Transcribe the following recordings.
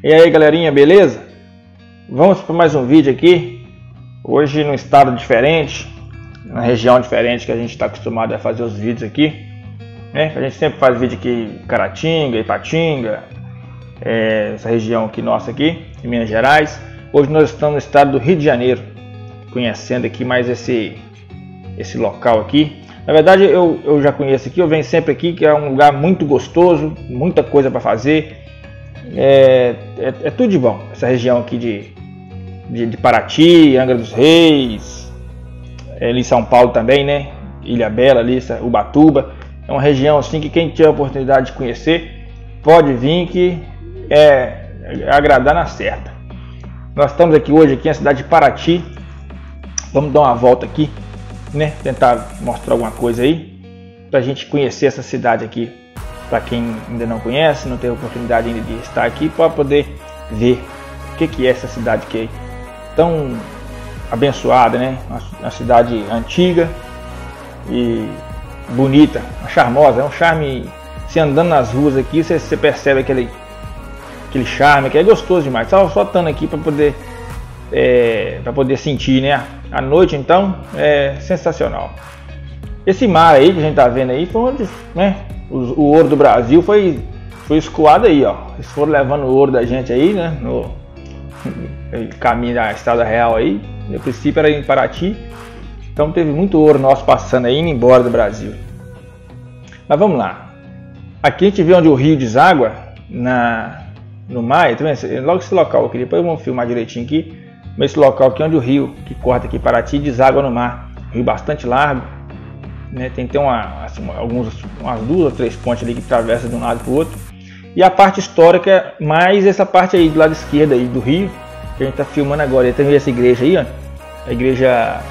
E aí galerinha, beleza? Vamos para mais um vídeo aqui. Hoje num estado diferente, na região diferente que a gente está acostumado a fazer os vídeos aqui, né? A gente sempre faz vídeo aqui Caratinga, Ipatinga, essa região aqui nossa aqui, em Minas Gerais. Hoje nós estamos no estado do Rio de Janeiro, conhecendo aqui mais esse local aqui. Na verdade eu já conheço aqui, eu venho sempre aqui, que é um lugar muito gostoso, muita coisa para fazer. É tudo de bom, essa região aqui de Paraty, Angra dos Reis, ali em São Paulo também, né? Ilhabela, ali, Ubatuba. É uma região assim que quem tiver a oportunidade de conhecer pode vir, que é agradar na certa. Nós estamos aqui hoje aqui na cidade de Paraty. Vamos dar uma volta aqui, né? Tentar mostrar alguma coisa aí pra gente conhecer essa cidade aqui. Para quem ainda não conhece, não teve oportunidade ainda de estar aqui, para poder ver o que é essa cidade que é tão abençoada, né? Uma cidade antiga e bonita, charmosa, é um charme. Se andando nas ruas aqui, você percebe aquele charme, que é gostoso demais. Só estando aqui para poder sentir, né? A noite então é sensacional. Esse mar aí que a gente tá vendo aí foi onde, né? O ouro do Brasil foi escoado aí, ó. Eles foram levando o ouro da gente aí, né? No caminho da Estrada Real aí. No princípio era em Paraty. Então teve muito ouro nosso passando aí, indo embora do Brasil. Mas vamos lá. Aqui a gente vê onde o rio deságua no mar. Tá vendo? Logo esse local aqui. Depois vamos filmar direitinho aqui. Mas esse local aqui onde o rio que corta aqui Paraty deságua no mar. Rio bastante largo. Né, tem que ter umas 2 ou 3 pontes ali que atravessam de um lado para o outro. E a parte histórica, mais essa parte aí do lado esquerdo aí do rio, que a gente está filmando agora. E tem essa igreja aí, ó, a igreja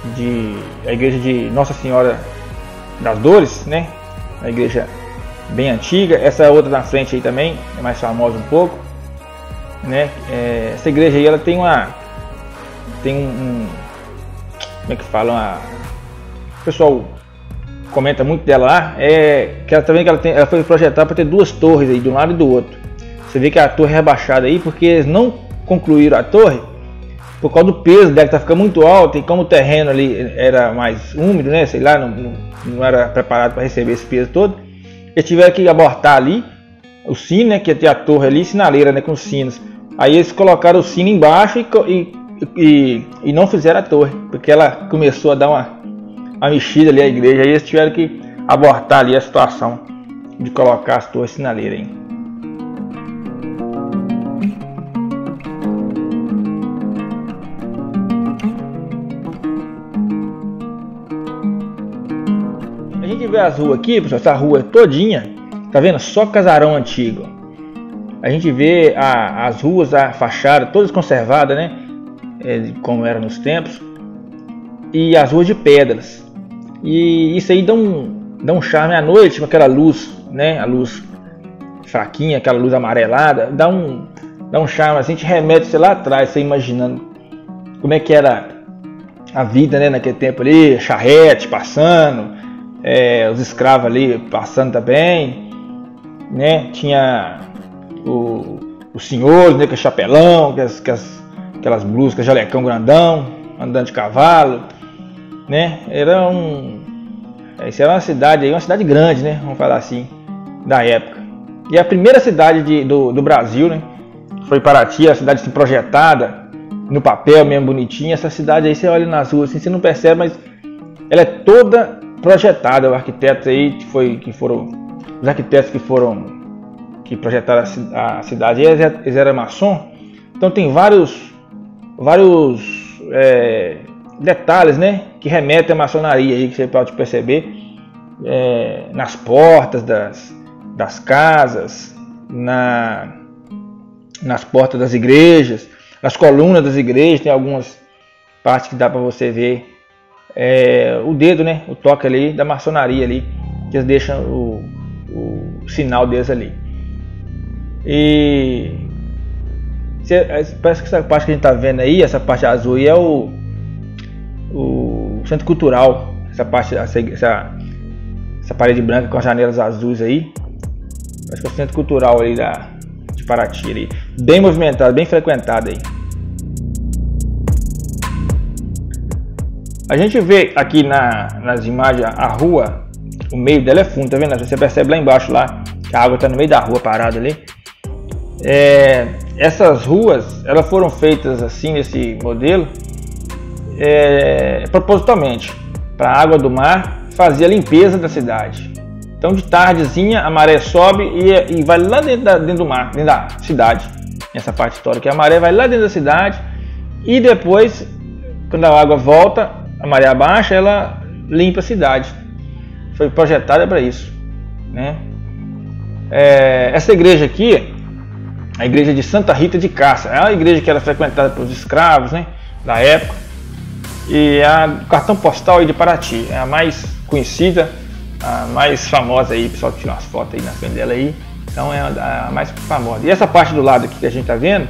de Nossa Senhora das Dores, né? A igreja bem antiga. Essa outra na frente aí também é mais famosa um pouco, né? Essa igreja aí, ela tem como é que fala, o pessoal comenta muito dela lá, que ela foi projetada para ter 2 torres aí, de um lado e do outro. Você vê que a torre é rebaixada aí, porque eles não concluíram a torre, por causa do peso dela, que tá ficando muito alta, e como o terreno ali era mais úmido, né, sei lá, não era preparado para receber esse peso todo, eles tiveram que abortar ali o sino, né, que ia ter a torre ali, sinaleira, né, com sinos. Aí eles colocaram o sino embaixo e não fizeram a torre, porque ela começou a dar uma mexida ali a igreja, aí eles tiveram que abortar ali a situação de colocar as torres sinaleiras aí. A gente vê as ruas aqui, pessoal, essa rua todinha, tá vendo? Só casarão antigo. A gente vê as ruas, a fachada, todas conservadas, né? Como era nos tempos. E as ruas de pedras. E isso aí dá um charme à noite, com aquela luz, né? A luz fraquinha, aquela luz amarelada, dá um charme assim, te remete, sei lá atrás, você imaginando como é que era a vida, né, naquele tempo ali, charrete passando, os escravos ali passando também, né? Tinha os senhores, né, com chapelão, aquelas blusas, com jalecão grandão, andando de cavalo, né? Isso era uma cidade grande, né? Vamos falar assim, da época. E a primeira cidade do Brasil, né? Foi Paraty, a cidade assim, projetada no papel mesmo, bonitinha. Essa cidade aí, você olha nas ruas assim, você não percebe, mas ela é toda projetada. Os arquitetos aí que projetaram a cidade, eles eram maçom. Então tem vários detalhes, né, que remetem à maçonaria aí, que você pode perceber nas portas das casas, nas portas das igrejas, nas colunas das igrejas. Tem algumas partes que dá para você ver o dedo, né, o toque ali da maçonaria ali, que eles deixam o sinal deles ali. E parece que essa parte que a gente está vendo aí, essa parte azul aí, é o centro cultural. Essa parte, essa parede branca com as janelas azuis aí, parece que é o centro cultural aí de de Paraty ali, bem movimentado, bem frequentado aí. A gente vê aqui nas imagens a rua, o meio dela é fundo, tá vendo? Você percebe lá embaixo lá que a água está no meio da rua parada ali. Essas ruas, elas foram feitas assim nesse modelo propositalmente para a água do mar fazer a limpeza da cidade. Então de tardezinha a maré sobe e vai lá dentro do mar, dentro da cidade. Essa parte histórica, a maré vai lá dentro da cidade e depois, quando a água volta, a maré abaixa, ela limpa a cidade. Foi projetada para isso, né? Essa igreja aqui, a igreja de Santa Rita de Cássia, é uma igreja que era frequentada pelos escravos, né, da época. E o cartão postal aí de Paraty é a mais conhecida, a mais famosa aí, o pessoal tira umas fotos aí na frente dela aí, então é a mais famosa. E essa parte do lado aqui que a gente tá vendo,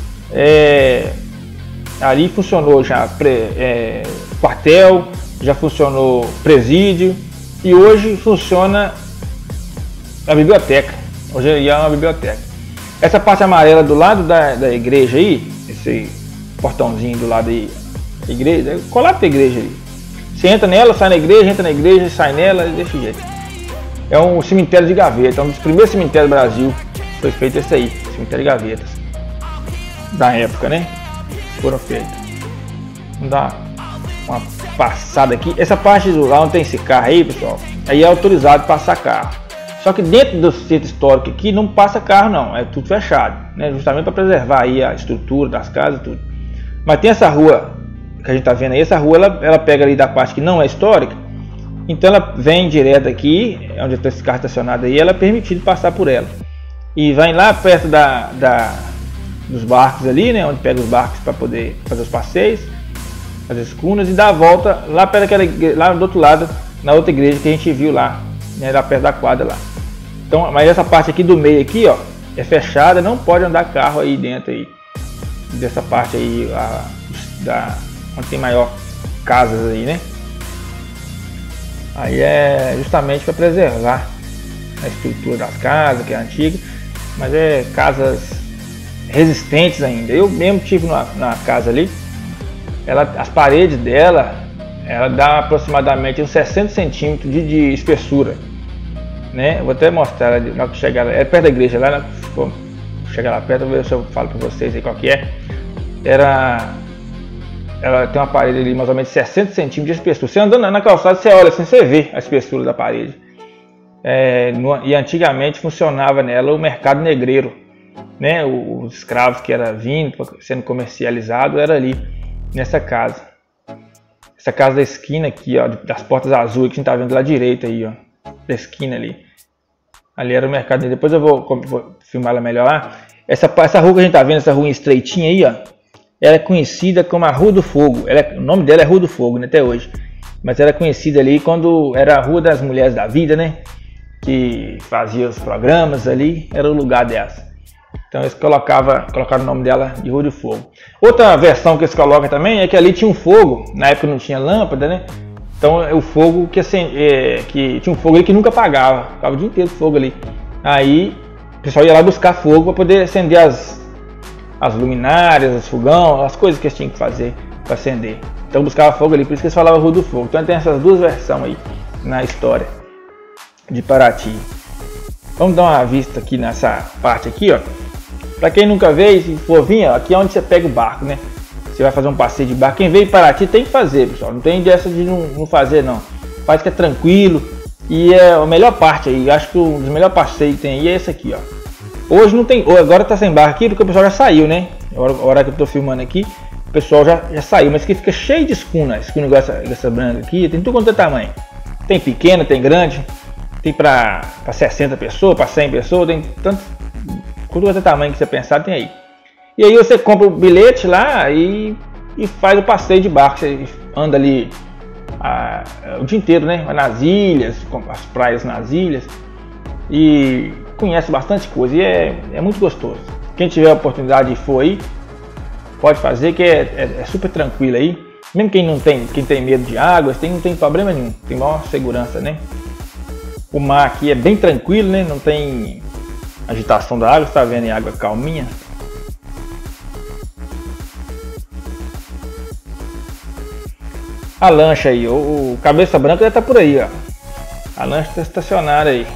ali funcionou já quartel, já funcionou presídio e hoje funciona a biblioteca. Hoje é uma biblioteca. Essa parte amarela do lado da igreja aí, esse portãozinho do lado aí, igreja, colado da igreja ali. Você entra nela, sai na igreja, entra na igreja, sai nela, desse jeito. É um cemitério de gavetas, um dos primeiros cemitérios do Brasil. Foi feito esse aí, cemitério de gavetas. Da época, né? Foram feitos. Vamos dar uma passada aqui. Essa parte do lá onde tem esse carro aí, pessoal, aí é autorizado passar carro. Só que dentro do centro histórico aqui não passa carro não, é tudo fechado, né? Justamente para preservar aí a estrutura das casas e tudo. Mas tem essa rua que a gente tá vendo aí, essa rua ela pega ali da parte que não é histórica, então ela vem direto aqui, onde está esse carro estacionado aí, ela é permitido passar por ela. E vai lá perto dos barcos ali, né? Onde pega os barcos para poder fazer os passeios, fazer as cunas e dar a volta lá perto lá do outro lado, na outra igreja que a gente viu lá, né? Lá perto da quadra lá. Então, mas essa parte aqui do meio aqui, ó, é fechada, não pode andar carro aí dentro aí, dessa parte aí, onde tem maior casas aí, né? Aí é justamente para preservar a estrutura das casas, que é antiga, mas é casas resistentes ainda. Eu mesmo tive na casa ali, as paredes dela, ela dá aproximadamente uns 60 centímetros de espessura, né? Eu vvou até mostrar ela na hora que chegar lá, é perto da igreja lá, vou chegar lá perto, vou ver se eu falo para vocês aí qual que é. Ela tem uma parede ali mais ou menos 60 centímetros de espessura. Você andando na calçada, você olha assim, você vê a espessura da parede. E antigamente funcionava nela o mercado negreiro, né? Os escravos que era vindo, sendo comercializado, era ali nessa casa. Essa casa da esquina aqui, ó, das portas azuis que a gente tá vendo lá direito aí, ó, da esquina ali. Ali era o mercado negreiro. Depois eu vou filmar ela melhor lá. Essa rua que a gente tá vendo, essa rua estreitinha aí, ó, ela é conhecida como a Rua do Fogo. O nome dela é Rua do Fogo, né, até hoje. Mas era conhecida ali quando era a Rua das Mulheres da Vida, né? Que fazia os programas ali, era o lugar dessa. Então eles colocaram o nome dela de Rua do Fogo. Outra versão que eles colocam também é que ali tinha um fogo, na época não tinha lâmpada, né? Então o fogo que tinha um fogo ali que nunca apagava, ficava o dia inteiro fogo ali. Aí o pessoal ia lá buscar fogo para poder acender as luminárias, os fogão, as coisas que eles tinham que fazer para acender. Então buscava fogo ali, por isso que eles falavam Rua do Fogo. Então tem essas duas versões aí na história de Paraty. Vamos dar uma vista aqui nessa parte aqui, ó. Para quem nunca veio, se for vir, ó, aqui é onde você pega o barco, né? Você vai fazer um passeio de barco. Quem veio em Paraty tem que fazer, pessoal. Não tem dessa de não fazer, não. Faz que é tranquilo. E é a melhor parte aí. Acho que um dos melhores passeios que tem aí é esse aqui, ó. Hoje não tem, agora tá sem barco aqui porque o pessoal já saiu, né? A hora que eu tô filmando aqui, o pessoal já saiu, mas aqui fica cheio de escuna. Escuna igual essa branca aqui, tem tudo quanto é tamanho. Tem pequena, tem grande, tem para 60 pessoas, para 100 pessoas, tem tanto, tudo quanto é tamanho que você pensar, tem aí. E aí você compra o bilhete lá e faz o passeio de barco. Você anda ali o dia inteiro, né? Vai nas ilhas, as praias nas ilhas e conhece bastante coisa e é muito gostoso. Quem tiver a oportunidade e for aí, pode fazer, que é super tranquilo aí. Mesmo quem tem medo de água, não tem problema nenhum, tem maior segurança, né? O mar aqui é bem tranquilo, né? Não tem agitação da água. Você tá vendo aí, água calminha. A lancha aí, o cabeça branca já tá por aí, ó. A lancha tá estacionada aí.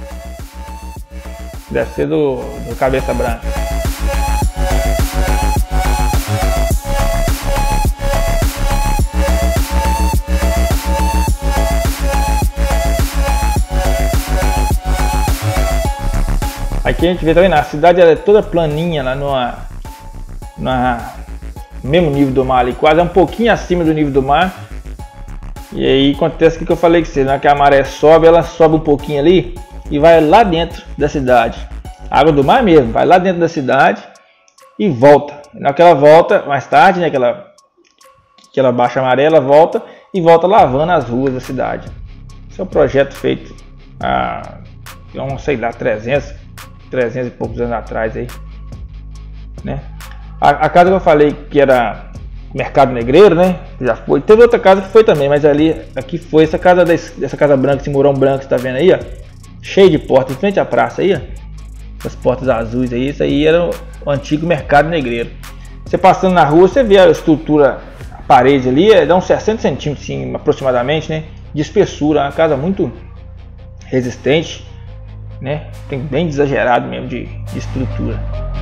Deve ser do cabeça branca. Aqui a gente vê também, a cidade ela é toda planinha, lá no mesmo nível do mar ali, quase um pouquinho acima do nível do mar. E aí acontece o que eu falei com você, né? Que a maré sobe, ela sobe um pouquinho ali e vai lá dentro da cidade. A água do mar mesmo, vai lá dentro da cidade e volta. Naquela volta, mais tarde, né? Que ela baixa a maré, ela volta e volta lavando as ruas da cidade. Esse é um projeto feito há, sei lá, 300 e poucos anos atrás aí, né? A casa que eu falei que era Mercado Negreiro, né? Já foi. Teve outra casa que foi também, mas aqui foi essa casa branca, esse murão branco que você tá vendo aí, ó, cheio de portas, em frente à praça aí, ó, essas portas azuis aí. Isso aí era o antigo Mercado Negreiro. Você passando na rua, você vê a estrutura, a parede ali, dá uns 60 centímetros assim, aproximadamente, né? De espessura, uma casa muito resistente, né? Tem bem exagerado mesmo de estrutura.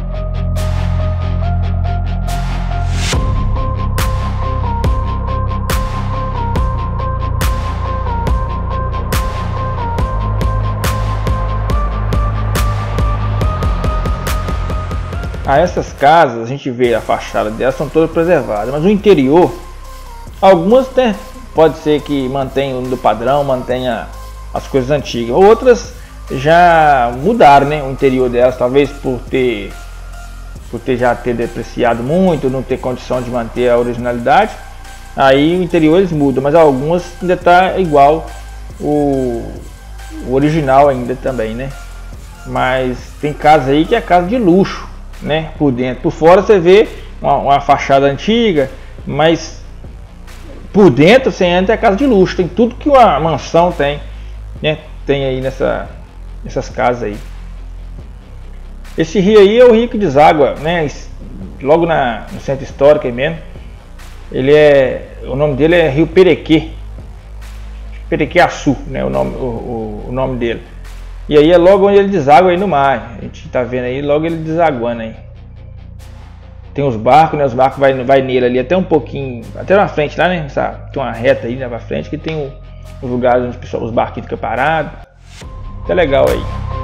Essas casas, a gente vê a fachada delas, são todas preservadas, mas o interior, algumas pode ser que mantenham do padrão, mantenha as coisas antigas, outras já mudaram, né, o interior delas, talvez por já ter depreciado muito, não ter condição de manter a originalidade. Aí o interior eles mudam, mas algumas ainda está igual o original ainda também, né? Mas tem casa aí que é casa de luxo, né? Por dentro, por fora você vê uma fachada antiga, mas por dentro você entra é casa de luxo, tem tudo que uma mansão tem, né? Tem aí nessas casas aí. Esse rio aí é o rio que deságua, né? Logo no centro histórico aí mesmo. O nome dele é Rio Perequê, Perequê-Açu, né? O nome dele. E aí é logo onde ele deságua aí no mar. A gente tá vendo aí logo ele desaguando aí. Tem os barcos, né? Os barcos vai nele ali até um pouquinho, até na frente lá, né? Tem uma reta aí, né, pra frente, que tem os lugares onde os barquinhos ficam parados. Tá legal aí.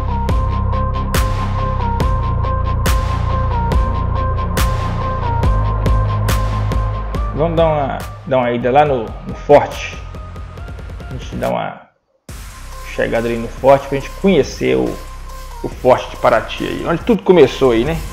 Vamos dar uma ida lá no forte. A gente dá uma chegada ali no forte pra gente conhecer o forte de Paraty aí, onde tudo começou aí, né?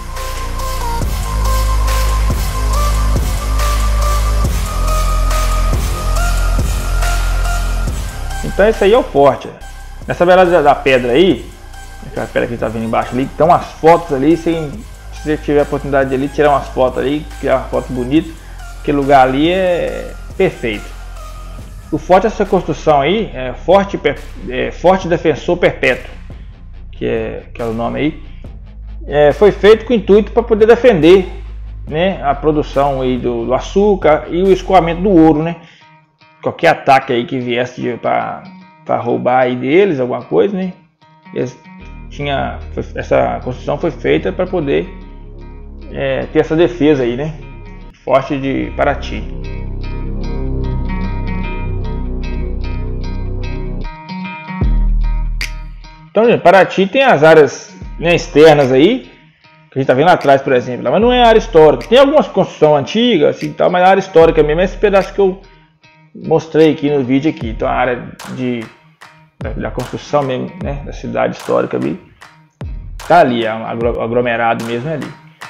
Então esse aí é o forte. Nessa beirada da pedra aí, aquela pedra que tá vendo embaixo ali, tem umas fotos ali, se você tiver a oportunidade de ali, tirar umas fotos ali, tirar uma foto bonita, aquele lugar ali é perfeito. O forte, essa construção aí, é Forte Defensor Perpétuo, que é o nome aí, foi feito com o intuito para poder defender, né, a produção aí do açúcar e o escoamento do ouro, né? Qualquer ataque aí que viesse para roubar aí deles alguma coisa, né? Essa construção foi feita para poder ter essa defesa aí, né? Forte de Paraty. Então, gente, Paraty tem as áreas, né, externas aí, que a gente tá vendo lá atrás, por exemplo, mas não é área histórica. Tem algumas construções antigas, assim, tal, mas a área histórica mesmo é esse pedaço que eu mostrei aqui no vídeo aqui. Então a área da construção mesmo, né, da cidade histórica ali, tá ali, é um aglomerado mesmo ali.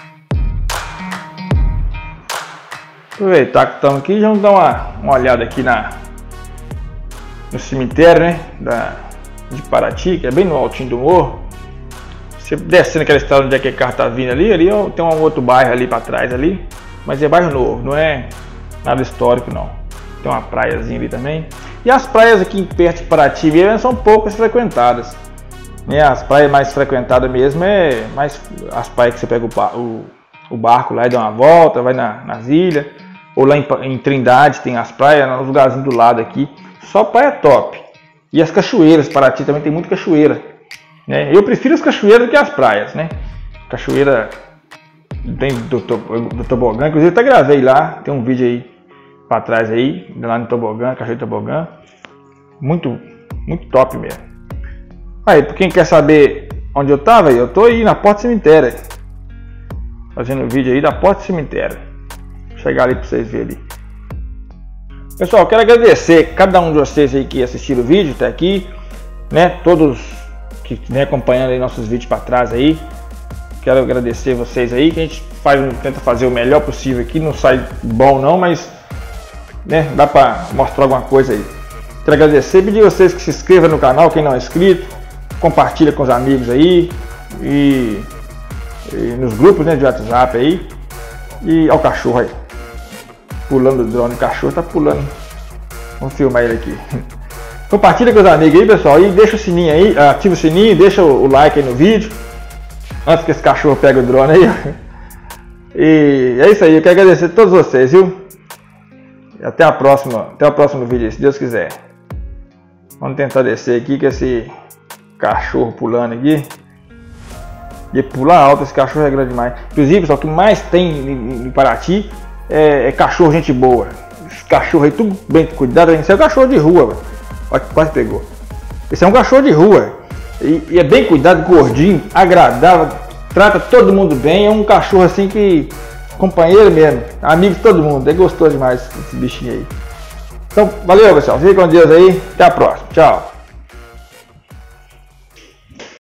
Aproveitar que estamos aqui, vamos dar uma olhada aqui no cemitério, né, de Paraty, que é bem no altinho do morro. Você descendo aquela estrada onde é que o carro tá vindo ali tem um outro bairro ali para trás ali, mas é bairro novo, não é nada histórico não. Tem uma praiazinha ali também. E as praias aqui perto de Paraty são poucas frequentadas. As praias mais frequentadas mesmo é mais as praias que você pega o barco lá e dá uma volta, vai nas ilhas. Ou lá em Trindade tem as praias, nos lugarzinhos do lado aqui. Só praia top. E as cachoeiras, Paraty também tem muita cachoeira. Né? Eu prefiro as cachoeiras do que as praias. Né? Cachoeira tem do tobogã, inclusive eu até gravei lá. Tem um vídeo aí pra trás aí, lá no tobogã, cachoeira de tobogã. Muito top mesmo. Aí, pra quem quer saber onde eu tava, eu tô aí na porta do cemitério. Fazendo vídeo aí da porta do cemitério. Vou chegar ali pra vocês verem ali. Pessoal, quero agradecer cada um de vocês aí que assistiram o vídeo até aqui. Né? Todos que vem acompanhando aí nossos vídeos pra trás aí. Quero agradecer vocês aí, que a gente tenta fazer o melhor possível aqui. Não sai bom não, mas né, dá pra mostrar alguma coisa aí. Quero agradecer e pedir vocês que se inscrevam no canal, quem não é inscrito. Compartilha com os amigos aí e nos grupos, né, de WhatsApp aí. E ao cachorro aí, pulando o drone, o cachorro tá pulando. Vamos filmar ele aqui. Compartilha com os amigos aí, pessoal, e deixa o sininho aí, ativa o sininho, deixa o like aí no vídeo, antes que esse cachorro pegue o drone aí. E é isso aí, eu quero agradecer a todos vocês, viu? E até o próximo vídeo aí, se Deus quiser. Vamos tentar descer aqui com esse cachorro pulando aqui. E pular alto, esse cachorro é grande demais. Inclusive, pessoal, o que mais tem em Paraty é cachorro gente boa. Esse cachorro aí, tudo bem cuidado. Esse é um cachorro de rua, velho. Olha que quase pegou. Esse é um cachorro de rua. E é bem cuidado, gordinho, agradável. Trata todo mundo bem. É um cachorro assim que... companheiro mesmo. Amigo de todo mundo. É gostoso demais esse bichinho aí. Então, valeu, pessoal. Fique com Deus aí. Até a próxima. Tchau.